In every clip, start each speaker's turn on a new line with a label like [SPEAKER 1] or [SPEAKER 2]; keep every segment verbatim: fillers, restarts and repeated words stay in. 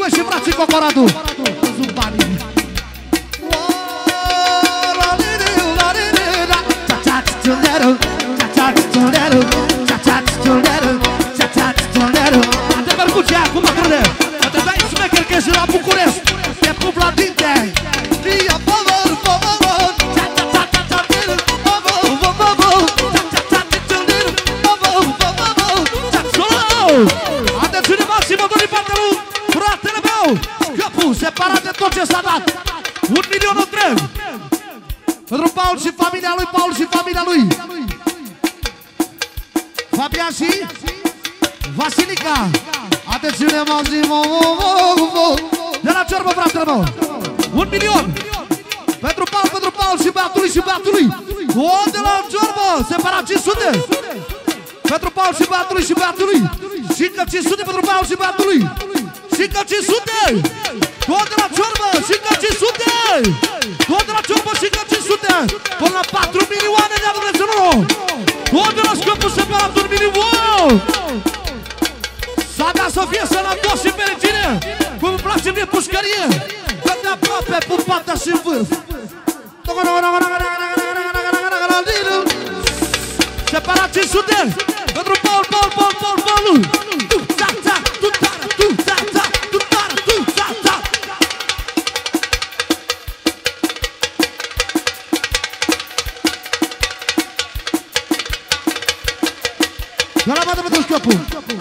[SPEAKER 1] Băi și frații Cocoradu. Sunt banii. De percuție acum, trâne. Te dai smecher că ești la București. Te pup la dinte. Atențiune maximă, dă-i partea lui fratele meu. Scăpul, separat de tot ce s-a dat. Un milion întreg. Pentru Paul și familia lui, Paul și familia lui. Fabian și Vasilica. Atențiune maximă. De la ciorbă, fratele meu. Un milion. Pentru Paul, pentru Paul și băiatului și băiatului. O, de la ciorbă, separat cinci sute. Pentru Paul și băiatului și băiatului. Și încă cinci sute pentru Paul și băiatului. Și încă cinci sute. Tot de la ciorbă și încă cinci sute. Tot de la ciorbă și încă cinci sute. Până la patru milioane de Dumnezeu. Tot de la Scăpul separat un milion. S-a dat să fie sănătos și fericire. Cum îmi place mie pușcărie. Că de aproape pupata și în vârf. Separat cinci sute. Pentru Paul, Paul, Paul, Paul, Paul. Tu, ta, ta, tu, ta, tu, ta, ta, tu, ta, tu, ta, ta. La la bată pentru Scăpul.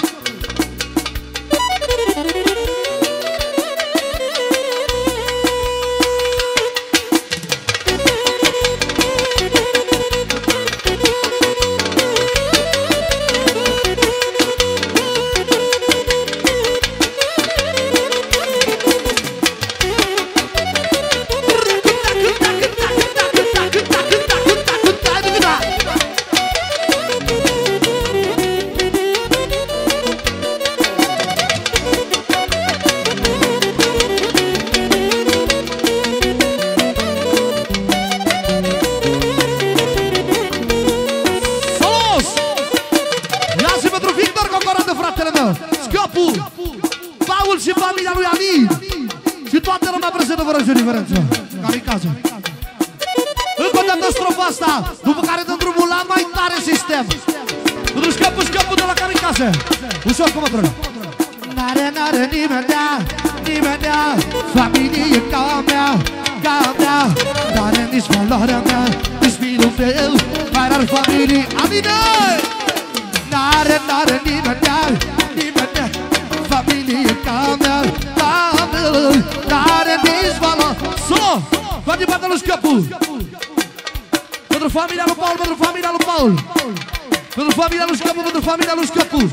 [SPEAKER 1] Încă o dată strofa asta, după care dăm drumul la mai tare sistem. Pentru Scăpul, Scăpul de la Kamikaze. Ușor cum o trăgă. N-are, n-are nimeni dea, nimeni dea familie ca mea, ca mea. N-are nici valoarea mea, nici milul meu, mai rar familie a mine. N-are, n-are nimeni dea, nimeni dea familie ca mea, ca mea. N-are nici valoarea. Solo! Va din partea lui Scăpul. Pentru familia lui Paul, pentru familia lui Paul. Pentru familia lui Scăpul, pentru familia lui Scăpul.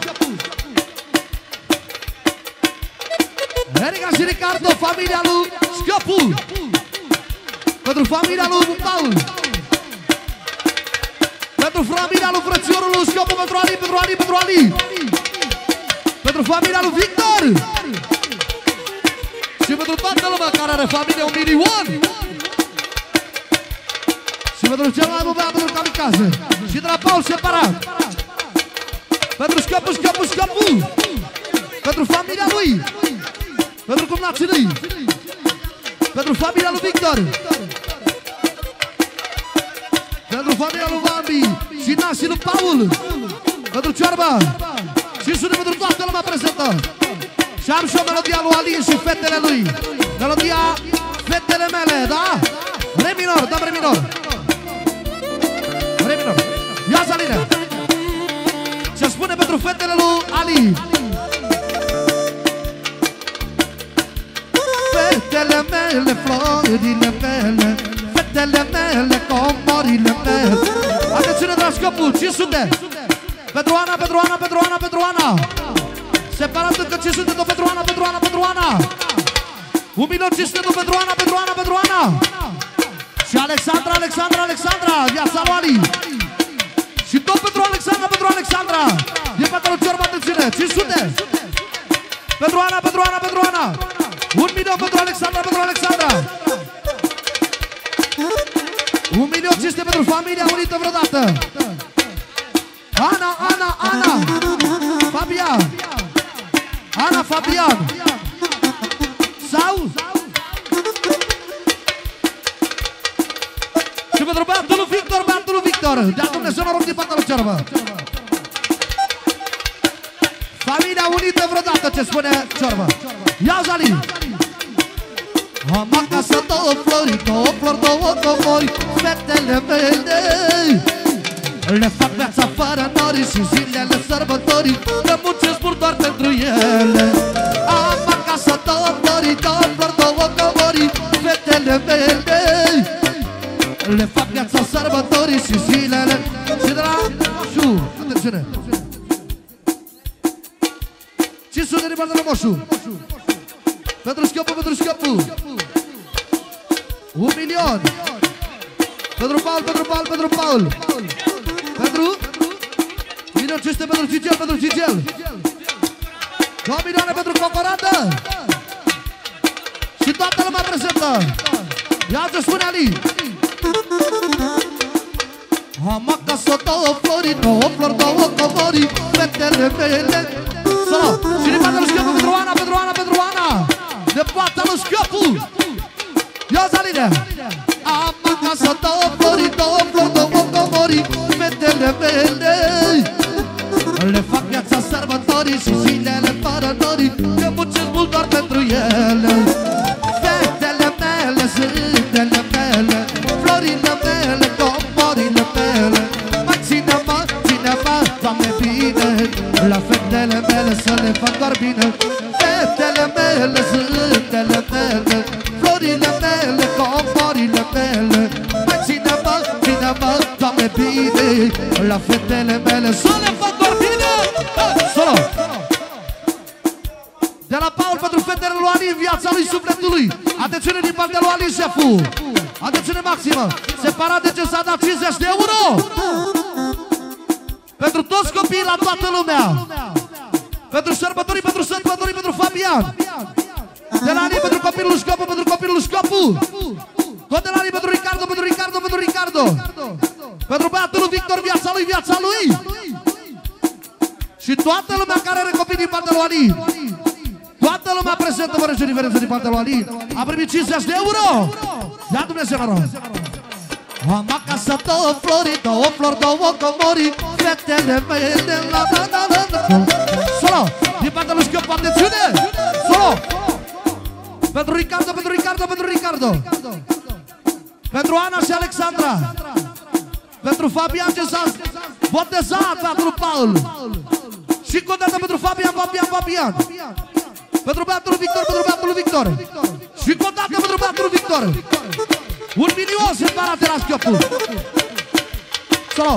[SPEAKER 1] Erica și Ricardo, familia lui Scăpul. Pentru familia lui Paul. Pentru familia lui frățiorul lui Scăpul, pentru Ali, pentru Ali, pentru Ali. Pentru familia lui Victor. Și pentru toată lumea care are familie un milion. Și pentru cel mai băiat, pentru Kamikaze. Și de la Paul separat. Pentru Scăpul, Scăpul, Scăpul. Pentru familia lui. Pentru cumnații lui. Pentru familia lui Victor. Pentru familia lui Bambi. Și nașii lui Paul. Pentru Cioarba. Și sună pentru toată lumea prezentă. Și am și o melodia lui Alin și fetele lui. Melodia fetele mele, da? Re minor, dăm re minor. Re minor. Ia-ți Aline. Se spune pentru fetele lui Ali. Fetele mele, florile mele, fetele mele, comorile mele. Atențiune de la Scăpul, cinci sute. Pentru Ana, pentru Ana, pentru Ana, pentru Ana. Separat încă cinci sute tot pentru Ana, pentru Ana, pentru Ana. Un milion cinci sute tot pentru Ana, pentru Ana, pentru Ana. Și Alexandra, Alexandra, Alexandra, viața lui Ali. Și tot pentru Alexandra, pentru Alexandra. E pentru Ciorba, atențiune, cinci sute. Pentru Ana, pentru Ana, pentru Ana. Un milion pentru Alexandra, pentru Alexandra. Un milion cinci sute pentru familia unită vreodată. Ana, Ana, Ana. Fabian. Ana, Fabian. Sau? Și pentru băiatul lui Victor, băiatul lui Victor. De-a Dumnezeu noroc din partea lui Ciorbă. Familia unită vreodată, ce spune Ciorbă. Ia Zali! Am acasă două flori, două flori, două comori, fetele mele. Le fac viața fără nori și zilele sărbătorii, că muncesc mult doar pentru ele. Am acasă două flori, două flori, două comori, fetele mele. Le fac viața sărbătorii și zilele. Și de la Moșu, atențiune, cinci sute de bani de la Moșu. Pentru scopul, pentru scopul un milion. Pentru Paul, pentru Paul, pentru Paul. Pentru milion cinci sute pentru Cigel, pentru Cigel. Două milioane pentru Cocorată. Și toată lumea prezentă. Ia ce spune Ali. Am acasă două flori, două flori, două comori, fetele mele. Solo, și din partea lui Scăpu pentru Ana, pentru Ana, pentru Ana. De partea lui Scăpu. Ia Zaline. Am acasă două flori, două flori, două comori, fetele mele. Le fac viața sărbătorii și zilele fără norii, că muncesc mult doar pentru ele. Fetele mele, zâmbele mele, florile mele, comorile mele. Mai ține-mă, ține-mă, Doamne, bine, la fetele mele să le fac doar bine. Fetele mele, zâmbele mele, florile mele, comorile mele. Mai ține-mă, ține-mă, Doamne, bine, la fetele mele să le fac doar bine. Solo! De la Paul pentru fetele lui Ali în viața lui, sufletului. Atențiune din partea lui Ali, șeful. Atențiune maximă. Separat de ce s-a dat cincizeci de euro. Pentru toți copiii, la toată lumea. Pentru sărbătorii, pentru sărbătorii, pentru Fabian. De la Ali pentru copilul Scopu, pentru copilul Scopu. Tot de la Ali pentru Ricardo, pentru Ricardo, pentru Ricardo. Pentru băiatul lui Victor, viața lui, viața lui. Și toată lumea care are copii din partea lui Ali. Toată lumea prezentă, fără nicio diferență din partea lui Ali. A primit cincizeci de euro. Ia Dumnezeu noroc. Am acasă două flori, două flori, două comori, fetele mele, la la la la la. Solo, din partea lui Scăpu, atențiune. Solo. Pentru Ricardo, pentru Ricardo, pentru Ricardo. Pentru Ana și Alexandra. Pentru Fabian ce s-a botezat, pentru Paul. Și încă o dată pentru Fabian, Fabian, Fabian. Pentru băiatul lui Victor, pentru băiatul lui Victor. Și încă o dată pentru băiatul lui Victor. Un milion separat de la Scăpu. Solo.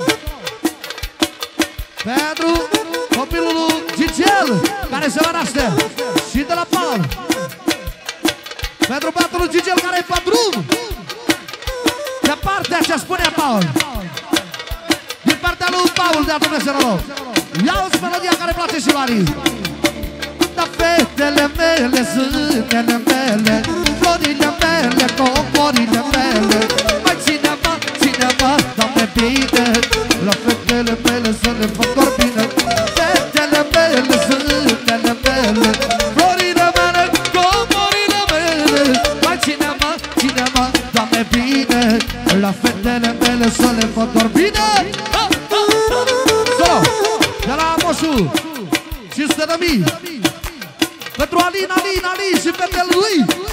[SPEAKER 1] Pentru copilul lui Gigel, care se va naște. Și de la Paul. Pentru băiatul lui Gigel, care e pe drum. De partea ce spune Paul. Din partea lui Paul, de-a Dumnezeu noroc. Ia-uți melodia care place și la Ali. Da, fetele mele, zâmbele mele, florile mele, comorile mele. Mai ține-mă, ține-mă, Doamne, bine, la fetele mele să le fac doar bine. Fetele mele, zâmbele mele, florile mele, comorile mele. Mai ține-mă, ține-mă, Doamne, bine, la fetele mele să le fac doar bine. Solo, de la Moșu, cinci sute de mii. Pentru Alin, Alin, Alin și fetele lui.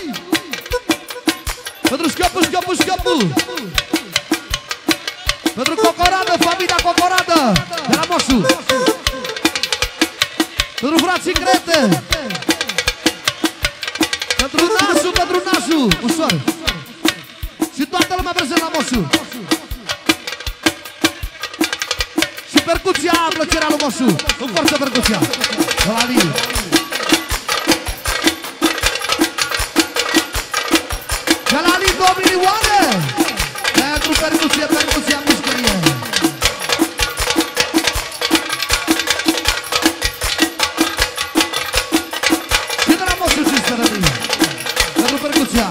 [SPEAKER 1] Pentru Scăpu, Scăpu, Scăpu. Pentru Cocoradă, familia Cocoradă, de la Moșu. Pentru frații Crete. Pentru Nasu, pentru Nasu. Ușor. Și toată lumea prezent la Moșu. Și percuția, plăcerea lui Moșu. În forță percuția. De la Alin. De la Ali două milioane. Pentru percuție, percuția, mușcărie. Și de la Moșu cinci sute de mii. Pentru percuția.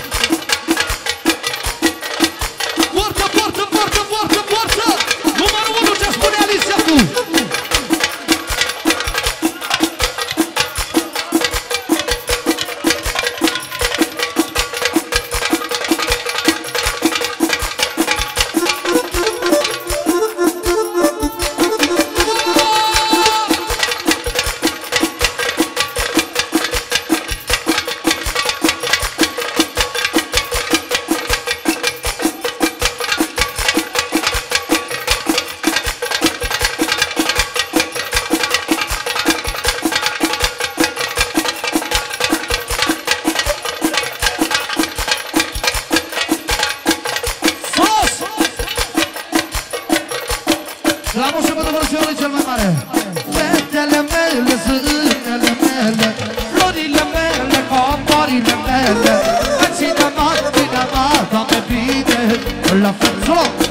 [SPEAKER 1] Forță, forță, forță, forță, forță. Numărul unu, ce spune Ali Șefu. florile mele. Ține-mă, ține-mă, Doamne, bine, la fel, solo!